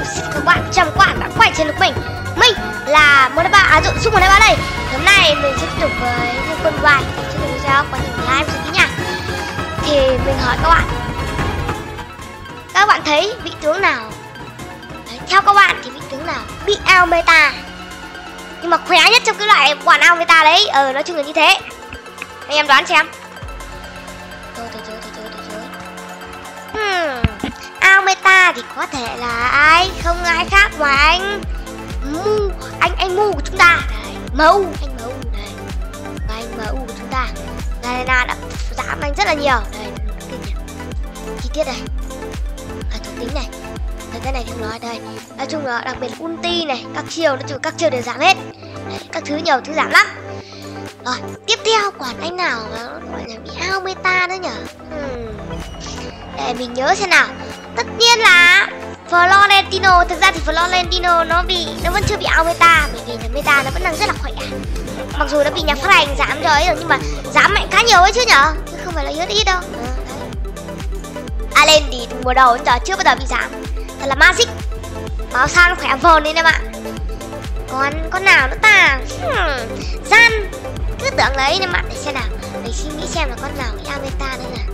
Xin các bạn, chào mừng các bạn đã quay trên mình. Mình là Dung 123 đây. Hôm nay mình sẽ tiếp tục với quân bài trên video của những live rồi nha. Thì mình hỏi các bạn thấy vị tướng nào? Đấy, theo các bạn thì vị tướng nào bị out meta nhưng mà khỏe nhất trong cái loại quản out meta đấy? Nói chung là như thế. Anh em đoán xem. Thôi. Out meta thì có thể là ai? Không ai khác mà anh Mu của chúng ta. Đấy, MU, anh MU này. Và anh MU của chúng ta. Garena đã giảm anh rất là nhiều. Đây, chi tiết đây. Thuộc tính này. Đây, cái này thì nói đây. Nói chung là đặc biệt là ulti này, các chiêu, nói chung các chiêu đều giảm hết. Đấy, các thứ nhiều thứ giảm lắm. Rồi, tiếp theo còn anh nào mà gọi là bị out meta nữa nhỉ? Để mình nhớ xem nào. Tất nhiên là Florentino. Thực ra thì Florentino nó vẫn chưa bị out meta, bởi vì là meta nó vẫn đang rất là khỏe. Mặc dù nó bị nhà phát hành giảm rồi nhưng mà giảm mạnh khá nhiều ấy chứ nhở, chứ không phải là ít đâu. Allen thì mùa đầu đến giờ chưa bao giờ bị giảm. Thật là magic. Báo sao nó khỏe vồn lên em ạ. Còn con nào nữa ta? Gian. Cứ tưởng lấy em ạ. Để xem nào. Để suy nghĩ xem là con nào bị out meta đây nào.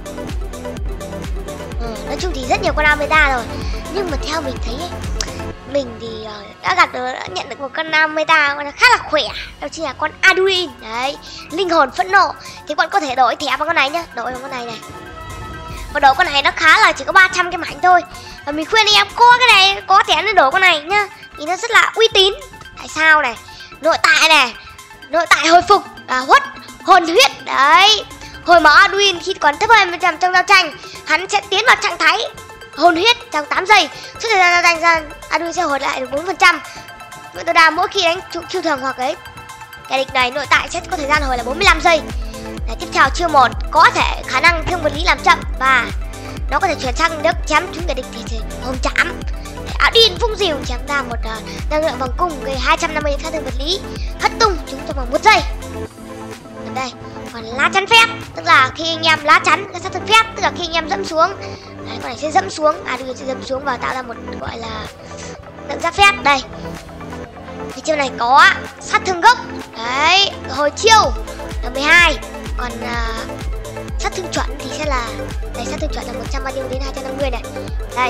Nói chung thì rất nhiều con out meta rồi. Nhưng mà theo mình thấy ấy, mình thì đã nhận được một con out meta khá là khỏe. Đó chính là con Arduin. Đấy, linh hồn phẫn nộ. Thì bạn có thể đổi thẻ bằng con này nhá. Đổi bằng con này này. Và đổi con này nó khá là chỉ có 300 cái mảnh thôi. Và mình khuyên anh em có cái này, có thẻ nên đổi con này nhá. Thì nó rất là uy tín. Tại sao này? Nội tại hồi phục hồn huyết. Đấy, hồi máu Arduin khi còn thấp hơn 100 trong giao tranh, hắn sẽ tiến vào trạng thái hồn huyết trong 8 giây. Suốt thời gian giao tranh ra, Arduin sẽ hồi lại được 4%. Vậy tôi đàm mỗi khi đánh chiêu thường hoặc ấy kẻ địch này, nội tại sẽ có thời gian hồi là 45 giây. Đấy, tiếp theo chiêu 1 có thể khả năng thương vật lý làm chậm và nó có thể chuyển sang nước chém trúng kẻ địch thì hồn chạm. Arduin vung dìu chém ra một năng lượng vòng cung gây 250 sát thương vật lý, hất tung chúng trong vòng 1 giây. Đây, còn lá chắn phép, tức là khi anh em lá chắn cái sát thương phép, tức là khi anh em dẫm xuống, đấy, con này sẽ dẫm xuống, Arduin sẽ dẫm xuống và tạo ra một gọi là tượng giáp phép. Đây, thì chiêu này có sát thương gốc, đấy, hồi chiêu là 12, còn sát thương chuẩn thì sẽ là đây, sát thương chuẩn là 100 bao nhiêu đến 250 này. Đây,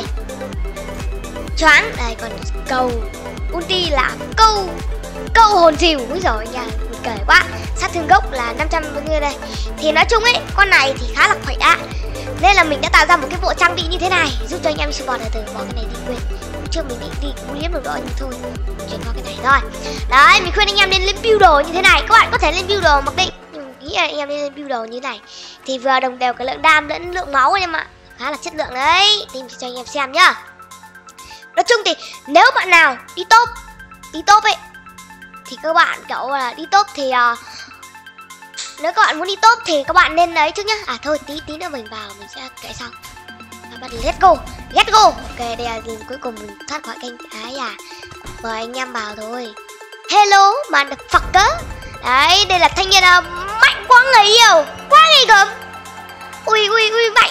choáng, đây, còn cầu ulti là câu hồn dìu. Úi giời nha, mình kể quá. Sát thương gốc là 500 bao nhiêu đây. Thì nói chung ấy, con này thì khá là khỏe đã. Nên là mình đã tạo ra một cái bộ trang bị như thế này giúp cho anh em support từ bỏ cái này đi quên. Trước mình định đi cú liếm được rồi nhưng thôi, chuyển qua cái này thôi. Đấy, mình khuyên anh em nên lên build đồ như thế này. Các bạn có thể lên build đồ mặc định, nhưng nghĩ là anh em nên lên build đồ như thế này thì vừa đồng đều cái lượng đam lẫn lượng máu anh em ạ. Khá là chất lượng đấy. Thì mình cho anh em xem nhá. Nói chung thì nếu bạn nào đi top ấy thì các bạn kiểu là đi top thì nếu các bạn muốn đi top thì các bạn nên lấy trước nhá. Thôi tí nữa mình vào mình sẽ kể sau. Bắt đầu let's go. Ok, đây là lần cuối cùng mình thoát khỏi kênh mời anh em vào thôi. Hello motherfucker. Đấy, đây là thanh niên mạnh quá người yêu, quá ghê gớm. Ui mạnh,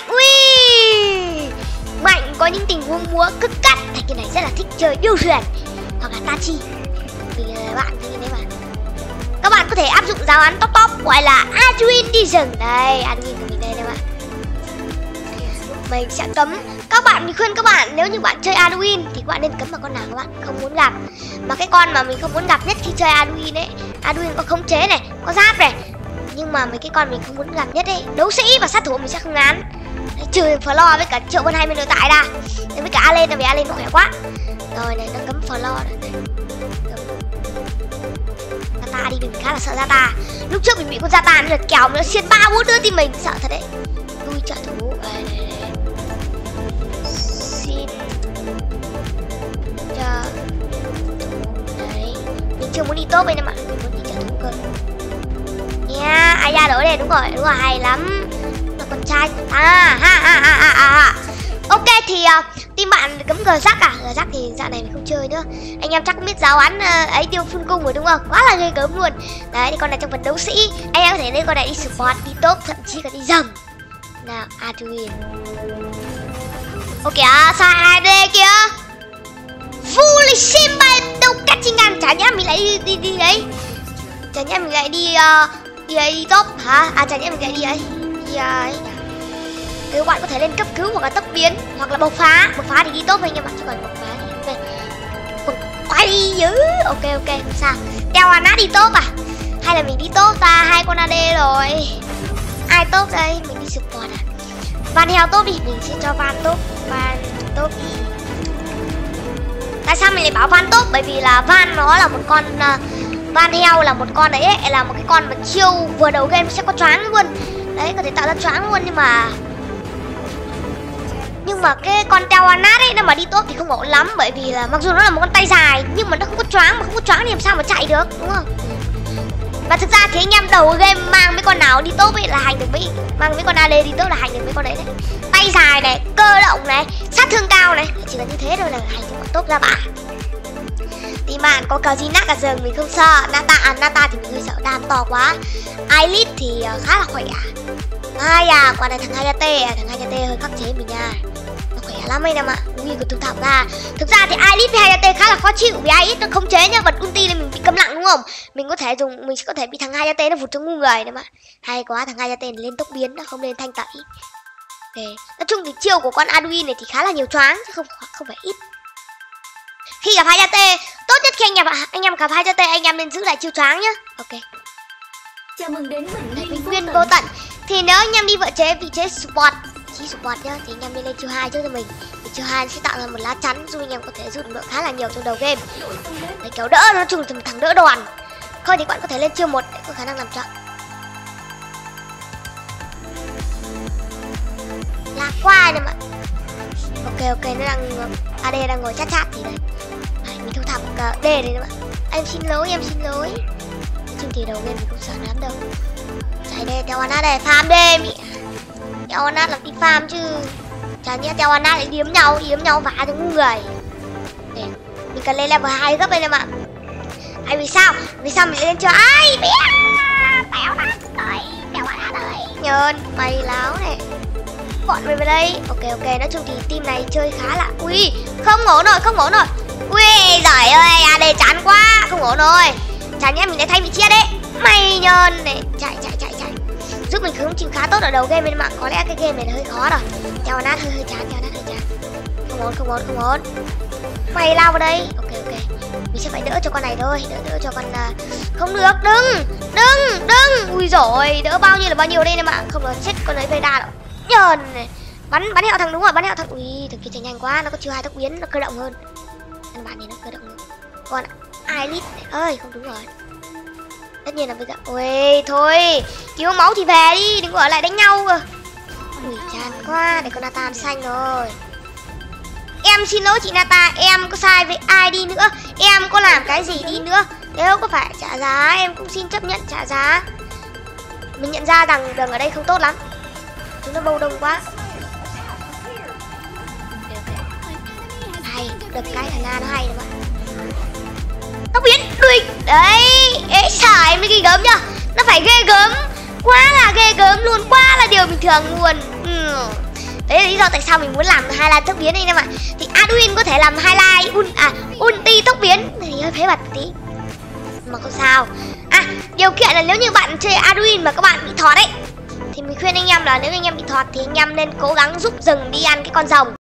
mạnh có những tình huống múa cực cắt. Thanh niên này rất là thích chơi điêu thuyền hoặc là tachi. Vì bạn thanh niên đấy mà. Các bạn có thể áp dụng giáo án top gọi là Arduin đi rừng. Đây, Arduin của mình đây các bạn. Mình sẽ cấm các bạn, mình khuyên các bạn nếu như bạn chơi Arduin thì các bạn nên cấm vào con nào các bạn không muốn gặp. Mà cái con mà mình không muốn gặp nhất khi chơi Arduin ấy, Arduin có khống chế này, có giáp này, nhưng mà mấy cái con mình không muốn gặp nhất ấy, đấu sĩ và sát thủ mình sẽ không ngán. Trừ Flo với cả Triệu Vân 20 nội tại ra. Nên với cả Allen là vì Allen nó khỏe quá. Rồi này, nó cấm Flo này. Zata đi, mình khá là sợ Zata. Lúc trước mình bị con Zata nó kéo nó xiên 3-4 đứa thì mình sợ thật đấy. Lui trợ thủ. Đây. Xin trợ thủ. Đấy, mình chưa muốn đi top đây nè bạn, mình muốn đi trợ thủ cơ. Yeah, ai ra đổi đây, đúng rồi, hay lắm. Là con trai. Ok thì team bạn cấm G-Jack G-Jack thì dạo này mình không chơi nữa. Anh em chắc cũng biết giáo án ấy tiêu full cung rồi đúng không? Quá là ghê gớm luôn. Đấy, thì con này trong phần đấu sĩ anh em có thể lên con này đi support, đi top, thậm chí cả đi dầm. Nào, Arduin. Ok, sai 2D kìa. Chả nhẽ mình lại đi top hả? À chả nhẽ mình lại đi ấy. Đi ấy nhỉ? Thì các bạn có thể lên cấp cứu hoặc là tốc biến hoặc là bộc phá thì đi top thôi nha bạn, chứ còn bộc phá thì ok. Quay đi dữ. Ok không sao. Đeo nát đi top à? Hay là mình đi top ta? Hai con AD rồi. Ai top đây? Mình đi support à? Van heo top đi, mình sẽ cho Van top đi. Tại sao mình lại bảo Van top? Bởi vì là Van nó là một con Van heo là một con đấy, là một cái con mà chiêu vừa đầu game sẽ có choáng luôn. Đấy, có thể tạo ra choáng luôn, nhưng mà cái con Tewanat ấy nó mà đi top thì không ổn lắm, bởi vì là mặc dù nó là một con tay dài nhưng mà nó không có choáng, mà không có choáng thì làm sao mà chạy được, đúng không? Và thực ra thì anh em đầu game mang mấy con nào đi top ấy là hành được mang mấy con AD đi top là hành được mấy con đấy đấy. Tay dài này, cơ động này, sát thương cao này, chỉ cần như thế thôi là hành được con top ra bả. Thì bạn có cờ gì nát cả rừng mình không sợ. Nata thì mình hơi sợ, đam to quá. Elite thì khá là khỏe. Quả này thằng Hayate hơi khắc chế mình nha. Nó khỏe lắm anh em ạ. Ui, cứ thực thẳng ra. Thực ra thì Elite với Hayate khá là khó chịu, vì Elite nó khống chế nhá, bật ulti lên mình bị câm lặng đúng không? Mình sẽ có thể bị thằng Hayate nó vụt cho ngu người đấy mà. Hay quá, thằng Hayate lên tốc biến, nó không lên thanh tẩy. Okay. Nói chung thì chiêu của con Arduin này thì khá là nhiều choáng chứ không phải ít. Khi gặp Hayate, tốt nhất khi anh em gặp Hayate, anh em nên giữ lại chiêu choáng nhá. Ok. Chào mừng đến Bình nguyên vô tận. Thì nếu anh em đi vị trí support nhá, thì anh em nên lên chiêu 2 trước cho mình. Thì chiêu 2 sẽ tạo ra một lá chắn giúp anh em có thể rút lượng khá là nhiều trong đầu game. Để kéo đỡ, nói chung là một thằng đỡ đòn. Thôi thì bạn có thể lên chiêu 1 để có khả năng làm chậm. Lạc qua này mà. Ok, nó đang AD đang ngồi chat thì đấy. Mình thu thập D này các bạn. Em xin lỗi. Chung thì đầu game mình không sợ lắm đâu. Chạy đây, Tewanat đây, farm đê mẹ. Tewanat làm đi farm chứ. Chả nhẽ Tewanat lại điếm nhau vả cho ngu người. Để mình cần lên level 2 gấp đây em ạ. Vì sao mình lên chưa? Ai bé. Tewanat ơi. Nhơn, mày láo này. Bọn mình vào đây. Ok, nói chung thì team này chơi khá là không ổn rồi. Ui, giời ơi, AD chán quá, không ổn rồi. Chả nhẽ mình lại thay vị trí đấy. Mày nhơn này, chạy. Giúp mình khống chế khá tốt ở đầu game bên mạng. Có lẽ cái game này là hơi khó rồi. Tewanat hơi chán. Không ổn. Mày lao vào đây. Ok. Mình sẽ phải đỡ cho con này thôi. Đỡ cho con không được, đừng. Ui dồi, đỡ bao nhiêu đây em ạ. Không là chết con ấy gây đa đâu. Nhờn này. Bắn hẹo thằng đúng rồi, Ui, thằng kia chạy nhanh quá, nó có chiêu 2 tốc biến, nó cơ động hơn. Căn bản thì nó cơ động hơn. Còn Elite ơi, không đúng rồi. Tất nhiên là bây giờ. Ui, thôi, cứu máu thì về đi, đừng có ở lại đánh nhau cơ. Ui, chán quá, để con Nata xanh rồi. Em xin lỗi chị Nata, em có sai với ai đi nữa, em có làm cái gì đi nữa, nếu có phải trả giá em cũng xin chấp nhận trả giá. Mình nhận ra rằng đường ở đây không tốt lắm, chúng nó bâu đông quá. Hay, được cái thằng Na nó hay lắm ạ. Tốc biến đuôi đấy, ế xài mới ghê gớm nhá, nó phải ghê gớm, quá là ghê gớm luôn, quá là điều bình thường luôn. Đấy là lý do tại sao mình muốn làm highlight tốc biến này em ạ. Thì Arduin có thể làm highlight ulti tốc biến thì hơi phế bật tí, mà không sao. Điều kiện là nếu như bạn chơi Arduin mà các bạn bị thọt ấy, thì mình khuyên anh em là nếu anh em bị thọt thì anh em nên cố gắng giúp rừng đi ăn cái con rồng.